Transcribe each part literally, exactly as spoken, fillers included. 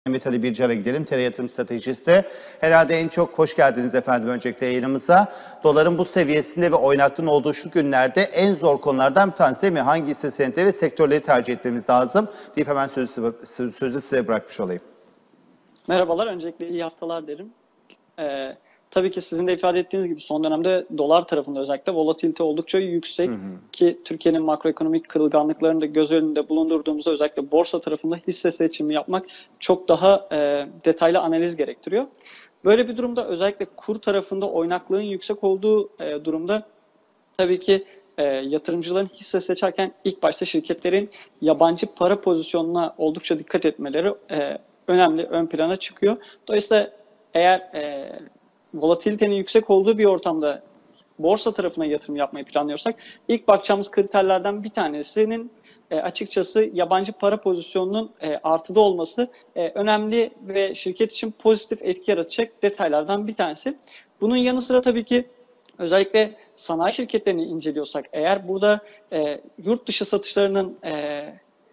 Mehmet Ali Bircan'a gidelim. T R Yatırım Stratejisti. Herhalde en çok hoş geldiniz efendim öncelikle yayınımıza. Doların bu seviyesinde ve oynaklığın olduğu şu günlerde en zor konulardan bir tanesi değil mi? Hangi hisse senedi ve sektörleri tercih etmemiz lazım deyip hemen sözü, sözü size bırakmış olayım. Merhabalar. Öncelikle iyi haftalar derim. Ee, tabii ki sizin de ifade ettiğiniz gibi son dönemde dolar tarafında özellikle volatilite oldukça yüksek. Hı hı. Ki Türkiye'nin makroekonomik kırılganlıklarını da göz önünde bulundurduğumuzda özellikle borsa tarafında hisse seçimi yapmak çok daha e, detaylı analiz gerektiriyor. Böyle bir durumda özellikle kur tarafında oynaklığın yüksek olduğu e, durumda tabii ki e, yatırımcıların hisse seçerken ilk başta şirketlerin yabancı para pozisyonuna oldukça dikkat etmeleri e, önemli, ön plana çıkıyor. Dolayısıyla eğer e, volatilitenin yüksek olduğu bir ortamda borsa tarafına yatırım yapmayı planlıyorsak ilk bakacağımız kriterlerden bir tanesinin e, açıkçası yabancı para pozisyonunun e, artıda olması e, önemli ve şirket için pozitif etki yaratacak detaylardan bir tanesi. Bunun yanı sıra tabii ki özellikle sanayi şirketlerini inceliyorsak eğer burada e, yurt dışı satışlarının e,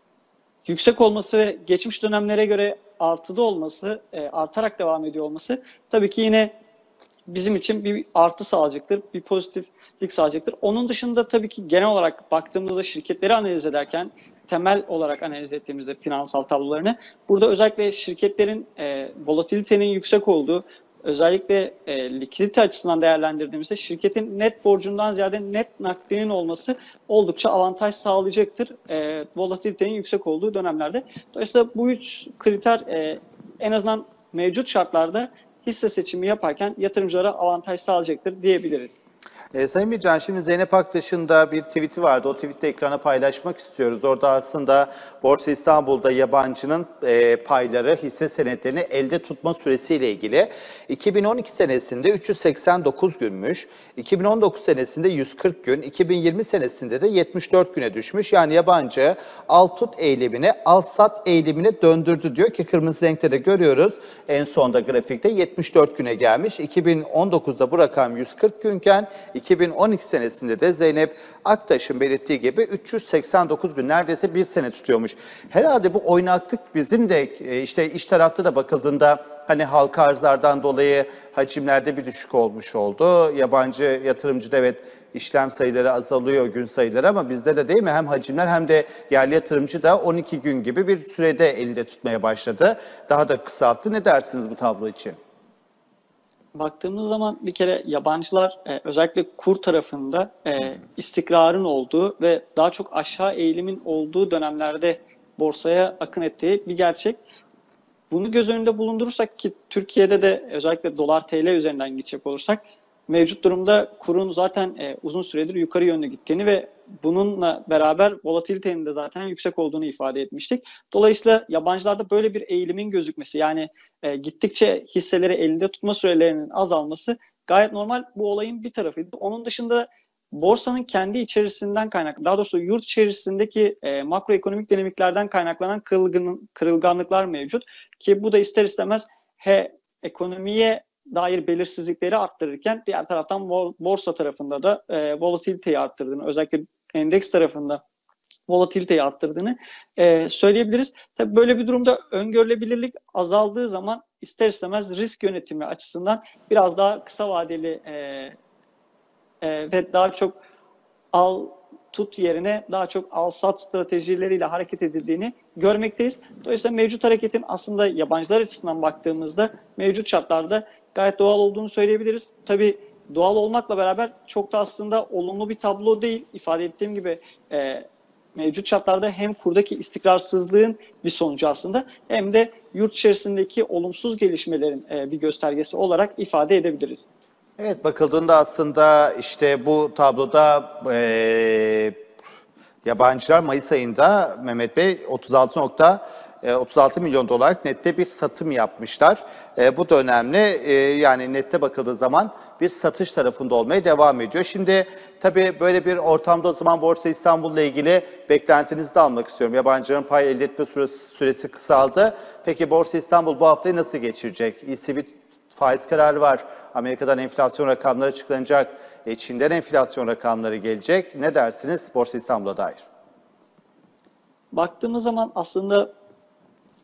yüksek olması ve geçmiş dönemlere göre artıda olması, e, artarak devam ediyor olması tabii ki yine bizim için bir artı sağlayacaktır, bir pozitiflik sağlayacaktır. Onun dışında tabii ki genel olarak baktığımızda şirketleri analiz ederken, temel olarak analiz ettiğimizde finansal tablolarını, burada özellikle şirketlerin e, volatilitenin yüksek olduğu, özellikle e, likidite açısından değerlendirdiğimizde şirketin net borcundan ziyade net nakdinin olması oldukça avantaj sağlayacaktır e, volatilitenin yüksek olduğu dönemlerde. Dolayısıyla bu üç kriter e, en azından mevcut şartlarda hisse seçimi yaparken yatırımcılara avantaj sağlayacaktır diyebiliriz. E, Sayın Bircan, şimdi Zeynep Aktaş'ın da bir tweet'i vardı. O tweet'i ekrana paylaşmak istiyoruz. Orada aslında Borsa İstanbul'da yabancının e, payları, hisse senetlerini elde tutma süresiyle ilgili. iki bin on iki senesinde üç yüz seksen dokuz günmüş, iki bin on dokuz senesinde yüz kırk gün, iki bin yirmi senesinde de yetmiş dört güne düşmüş. Yani yabancı al tut eylemine, al sat eylemine döndürdü diyor ki kırmızı renkte de görüyoruz. En sonda grafikte yetmiş dört güne gelmiş. iki bin on dokuzda bu rakam yüz kırk günken iki bin on iki senesinde de Zeynep Aktaş'ın belirttiği gibi üç yüz seksen dokuz gün, neredeyse bir sene tutuyormuş. Herhalde bu oynaklık bizim de işte iş tarafta da bakıldığında hani halka arzlardan dolayı hacimlerde bir düşük olmuş oldu. Yabancı yatırımcıda evet işlem sayıları azalıyor, gün sayıları, ama bizde de değil mi? Hem hacimler hem de yerli yatırımcı da on iki gün gibi bir sürede elinde tutmaya başladı. Daha da kısalttı. Ne dersiniz bu tablo için? Baktığımız zaman bir kere yabancılar e, özellikle kur tarafında e, istikrarın olduğu ve daha çok aşağı eğilimin olduğu dönemlerde borsaya akın ettiği bir gerçek. Bunu göz önünde bulundurursak ki Türkiye'de de özellikle dolar T L üzerinden gidecek olursak mevcut durumda kurun zaten e, uzun süredir yukarı yönlü gittiğini ve bununla beraber volatilitenin de zaten yüksek olduğunu ifade etmiştik. Dolayısıyla yabancılarda böyle bir eğilimin gözükmesi, yani e, gittikçe hisseleri elinde tutma sürelerinin azalması gayet normal, bu olayın bir tarafıydı. Onun dışında borsanın kendi içerisinden kaynaklı, daha doğrusu yurt içerisindeki e, makroekonomik dinamiklerden kaynaklanan kırılgan, kırılganlıklar mevcut. Ki bu da ister istemez he, ekonomiye dair belirsizlikleri arttırırken diğer taraftan borsa tarafında da e, volatiliteyi arttırdığını, özellikle endeks tarafında volatiliteyi arttırdığını e, söyleyebiliriz. Tabii böyle bir durumda öngörülebilirlik azaldığı zaman ister istemez risk yönetimi açısından biraz daha kısa vadeli e, e, ve daha çok al tut yerine daha çok al sat stratejileriyle hareket edildiğini görmekteyiz. Dolayısıyla mevcut hareketin aslında yabancılar açısından baktığımızda mevcut şartlarda gayet doğal olduğunu söyleyebiliriz. Tabii doğal olmakla beraber çok da aslında olumlu bir tablo değil. İfade ettiğim gibi e, mevcut şartlarda hem kurdaki istikrarsızlığın bir sonucu aslında, hem de yurt içerisindeki olumsuz gelişmelerin e, bir göstergesi olarak ifade edebiliriz. Evet, bakıldığında aslında işte bu tabloda e, yabancılar Mayıs ayında Mehmet Bey otuz altı nokta otuz altı milyon dolarlık nette bir satım yapmışlar. E, bu da önemli. E, yani nette bakıldığı zaman bir satış tarafında olmaya devam ediyor. Şimdi tabii böyle bir ortamda o zaman Borsa İstanbul'la ilgili beklentinizi de almak istiyorum. Yabancıların pay elde etme süresi, süresi kısaldı. Peki Borsa İstanbul bu haftayı nasıl geçirecek? E C B faiz kararı var. Amerika'dan enflasyon rakamları açıklanacak. E, Çin'den enflasyon rakamları gelecek. Ne dersiniz Borsa İstanbul'a dair? Baktığımız zaman aslında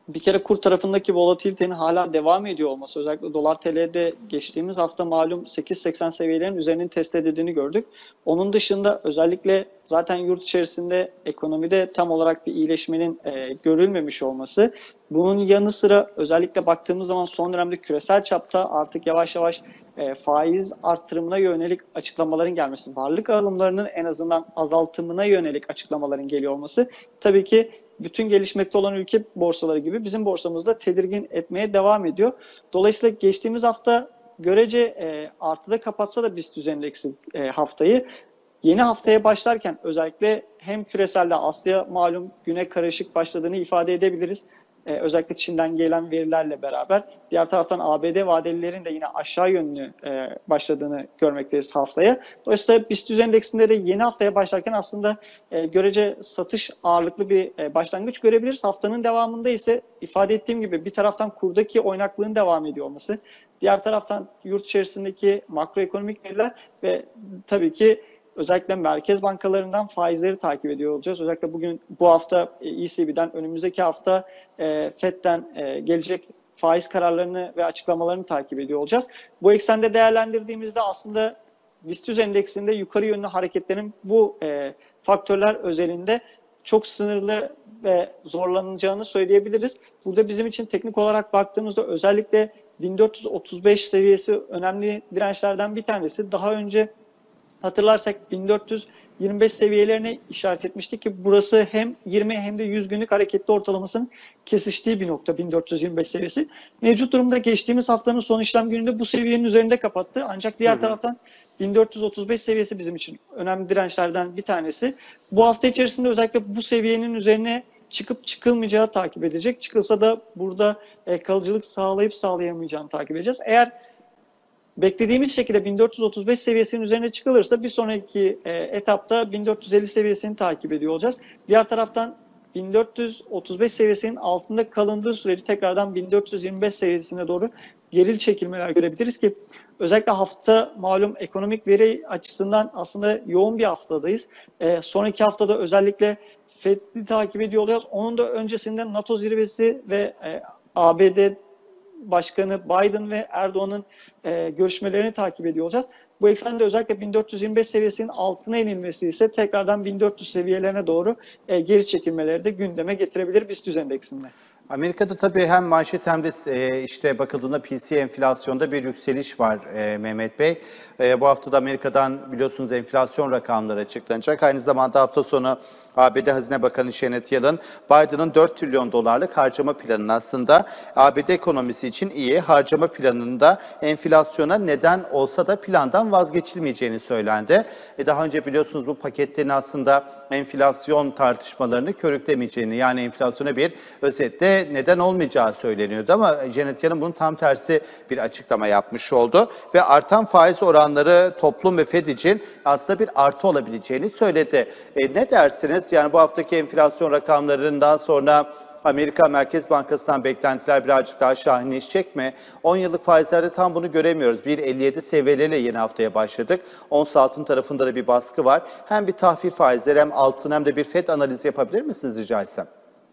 Bir kere kur tarafındaki volatilitenin hala devam ediyor olması, özellikle dolar T L'de geçtiğimiz hafta malum sekiz seksen seviyelerin üzerinin test edildiğini gördük. Onun dışında özellikle zaten yurt içerisinde ekonomide tam olarak bir iyileşmenin e, görülmemiş olması, bunun yanı sıra özellikle baktığımız zaman son dönemde küresel çapta artık yavaş yavaş e, faiz artırımına yönelik açıklamaların gelmesi, varlık alımlarının en azından azaltımına yönelik açıklamaların geliyor olması tabii ki bütün gelişmekte olan ülke borsaları gibi bizim borsamızda tedirgin etmeye devam ediyor. Dolayısıyla geçtiğimiz hafta görece e, artıda kapatsa da BIST endeksi e, haftayı, yeni haftaya başlarken özellikle hem küreselde Asya malum güne karışık başladığını ifade edebiliriz. Ee, özellikle Çin'den gelen verilerle beraber. Diğer taraftan A B D vadelilerin de yine aşağı yönlü e, başladığını görmekteyiz haftaya. Dolayısıyla BIST endeksinde de yeni haftaya başlarken aslında e, görece satış ağırlıklı bir e, başlangıç görebiliriz. Haftanın devamında ise ifade ettiğim gibi bir taraftan kurdaki oynaklığın devam ediyor olması, diğer taraftan yurt içerisindeki makroekonomik veriler ve tabii ki özellikle merkez bankalarından faizleri takip ediyor olacağız. Özellikle bugün, bu hafta E C B'den, önümüzdeki hafta e, Fed'den e, gelecek faiz kararlarını ve açıklamalarını takip ediyor olacağız. Bu eksende değerlendirdiğimizde aslında BIST endeksinde yukarı yönlü hareketlerin bu e, faktörler özelinde çok sınırlı ve zorlanacağını söyleyebiliriz. Burada bizim için teknik olarak baktığımızda özellikle bin dört yüz otuz beş seviyesi önemli dirençlerden bir tanesi. Daha önce hatırlarsak bin dört yüz yirmi beş seviyelerine işaret etmiştik ki burası hem yirmi hem de yüz günlük hareketli ortalamasının kesiştiği bir nokta bin dört yüz yirmi beş seviyesi. Mevcut durumda geçtiğimiz haftanın son işlem gününde bu seviyenin üzerinde kapattı. Ancak diğer hı hı. taraftan bin dört yüz otuz beş seviyesi bizim için önemli dirençlerden bir tanesi. Bu hafta içerisinde özellikle bu seviyenin üzerine çıkıp çıkılmayacağı takip edecek. Çıkılsa da burada kalıcılık sağlayıp sağlayamayacağını takip edeceğiz. Eğer beklediğimiz şekilde bin dört yüz otuz beş seviyesinin üzerine çıkılırsa bir sonraki e, etapta bin dört yüz elli seviyesini takip ediyor olacağız. Diğer taraftan bin dört yüz otuz beş seviyesinin altında kalındığı sürece tekrardan bin dört yüz yirmi beş seviyesine doğru geril çekilmeler görebiliriz ki özellikle hafta malum ekonomik veri açısından aslında yoğun bir haftadayız. E, sonraki haftada özellikle Fed'i takip ediyor olacağız. Onun da öncesinde NATO zirvesi ve e, A B D Başkanı Biden ve Erdoğan'ın e, görüşmelerini takip ediyor olacağız. Bu eksende özellikle bin dört yüz yirmi beş seviyesinin altına inilmesi ise tekrardan bin dört yüz seviyelerine doğru e, geri çekilmeleri de gündeme getirebilir BIST endeksinde. Amerika'da tabii hem manşet hem de e, işte bakıldığında P C E enflasyonda bir yükseliş var e, Mehmet Bey. E, bu hafta da Amerika'dan biliyorsunuz enflasyon rakamları açıklanacak. Aynı zamanda hafta sonu A B D Hazine Bakanı Janet Yellen, Biden'ın dört trilyon dolarlık harcama planının aslında A B D ekonomisi için iyi, harcama planında enflasyona neden olsa da plandan vazgeçilmeyeceğini söylendi. E, daha önce biliyorsunuz bu paketlerin aslında enflasyon tartışmalarını körüklemeyeceğini, yani enflasyona bir özetle neden olmayacağı söyleniyordu ama Janet Yellen bunun tam tersi bir açıklama yapmış oldu ve artan faiz oranları toplum ve Fed için aslında bir artı olabileceğini söyledi. E, ne dersiniz? Yani bu haftaki enflasyon rakamlarından sonra Amerika Merkez Bankası'ndan beklentiler birazcık daha şahinleşecek mi? on yıllık faizlerde tam bunu göremiyoruz. bir virgül elli yedi seviyeleriyle yeni haftaya başladık. Ons altın tarafında da bir baskı var. Hem bir tahvil faizleri hem altın hem de bir Fed analizi yapabilir misiniz rica etsem?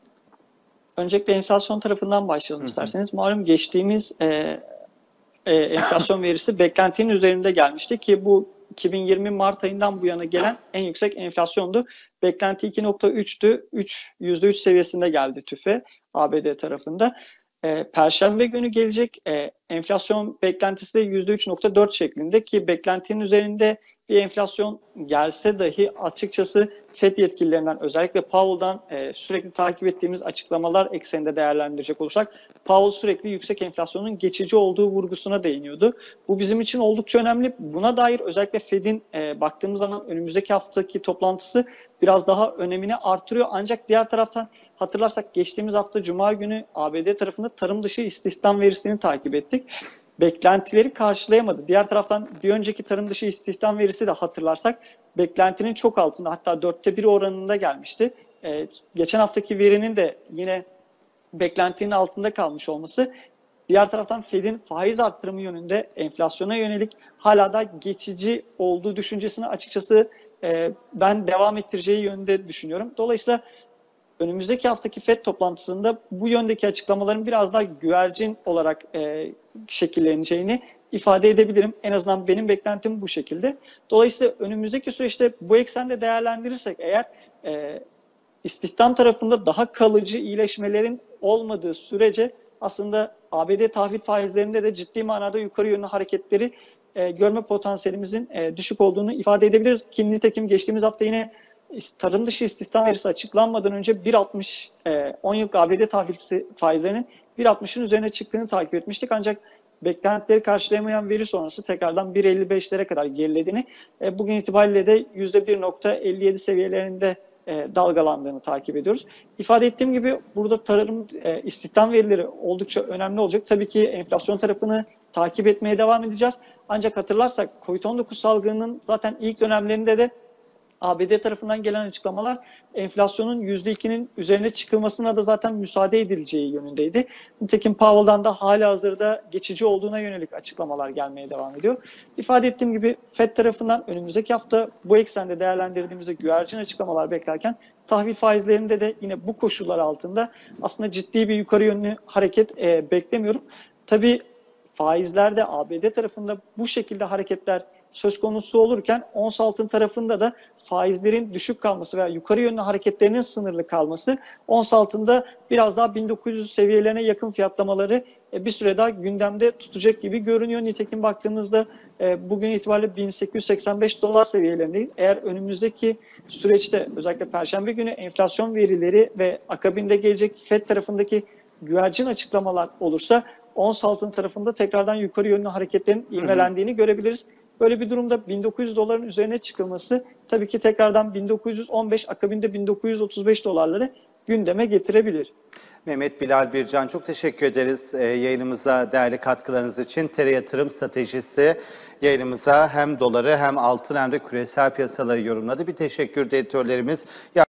Öncelikle enflasyon tarafından başlayalım isterseniz. Malum geçtiğimiz e, e, enflasyon verisi beklentinin üzerinde gelmişti ki bu iki bin yirmi Mart ayından bu yana gelen en yüksek enflasyondu. Beklenti iki nokta üçtü. üç, yüzde üç seviyesinde geldi TÜFE A B D tarafında. E, Perşembe günü gelecek e, enflasyon beklentisi de yüzde üç nokta dört şeklinde ki beklentinin üzerinde bir enflasyon gelse dahi açıkçası Fed yetkililerinden özellikle Powell'dan e, sürekli takip ettiğimiz açıklamalar ekseninde değerlendirecek olursak Powell sürekli yüksek enflasyonun geçici olduğu vurgusuna değiniyordu. Bu bizim için oldukça önemli. Buna dair özellikle Fed'in e, baktığımız zaman önümüzdeki haftaki toplantısı biraz daha önemini artırıyor. Ancak diğer taraftan hatırlarsak geçtiğimiz hafta Cuma günü A B D tarafında tarım dışı istihdam verisini takip ettik. Beklentileri karşılayamadı. Diğer taraftan bir önceki tarım dışı istihdam verisi de hatırlarsak beklentinin çok altında, hatta dörtte bir oranında gelmişti. Ee, geçen haftaki verinin de yine beklentinin altında kalmış olması, diğer taraftan Fed'in faiz arttırımı yönünde enflasyona yönelik hala da geçici olduğu düşüncesini açıkçası e, ben devam ettireceği yönünde düşünüyorum. Dolayısıyla önümüzdeki haftaki Fed toplantısında bu yöndeki açıklamaların biraz daha güvercin olarak e, şekilleneceğini ifade edebilirim. En azından benim beklentim bu şekilde. Dolayısıyla önümüzdeki süreçte bu eksende değerlendirirsek eğer e, istihdam tarafında daha kalıcı iyileşmelerin olmadığı sürece aslında A B D tahvil faizlerinde de ciddi manada yukarı yönlü hareketleri e, görme potansiyelimizin e, düşük olduğunu ifade edebiliriz. Ki nitekim geçtiğimiz hafta yine tarım dışı istihdam verisi açıklanmadan önce bir altmış e, on yıllık A B D tahvil faizlerinin bir altmışın üzerine çıktığını takip etmiştik. Ancak beklentileri karşılayamayan veri sonrası tekrardan bir elli beşlere kadar gerilediğini, e, bugün itibariyle de yüzde bir nokta elli yedi seviyelerinde e, dalgalandığını takip ediyoruz. İfade ettiğim gibi burada tarım e, istihdam verileri oldukça önemli olacak. Tabii ki enflasyon tarafını takip etmeye devam edeceğiz. Ancak hatırlarsak kovid on dokuz salgınının zaten ilk dönemlerinde de A B D tarafından gelen açıklamalar enflasyonun yüzde ikinin üzerine çıkılmasına da zaten müsaade edileceği yönündeydi. Nitekim Powell'dan da halihazırda geçici olduğuna yönelik açıklamalar gelmeye devam ediyor. İfade ettiğim gibi Fed tarafından önümüzdeki hafta bu eksende değerlendirdiğimizde güvercin açıklamalar beklerken tahvil faizlerinde de yine bu koşullar altında aslında ciddi bir yukarı yönlü hareket e, beklemiyorum. Tabii faizlerde A B D tarafında bu şekilde hareketler söz konusu olurken ons altın tarafında da faizlerin düşük kalması veya yukarı yönlü hareketlerinin sınırlı kalması ons altında biraz daha bin dokuz yüz seviyelerine yakın fiyatlamaları bir süre daha gündemde tutacak gibi görünüyor. Nitekim baktığımızda bugün itibariyle bin sekiz yüz seksen beş dolar seviyelerindeyiz. Eğer önümüzdeki süreçte özellikle Perşembe günü enflasyon verileri ve akabinde gelecek Fed tarafındaki güvercin açıklamalar olursa ons altın tarafında tekrardan yukarı yönlü hareketlerin ivmelendiğini görebiliriz. Böyle bir durumda bin dokuz yüz doların üzerine çıkılması tabii ki tekrardan bin dokuz yüz on beş akabinde bin dokuz yüz otuz beş dolarları gündeme getirebilir. Mehmet Bilal Bircan, çok teşekkür ederiz e, yayınımıza değerli katkılarınız için. T R Yatırım Stratejisi yayınımıza hem doları hem altın hem de küresel piyasaları yorumladı. Bir teşekkür de editörlerimiz.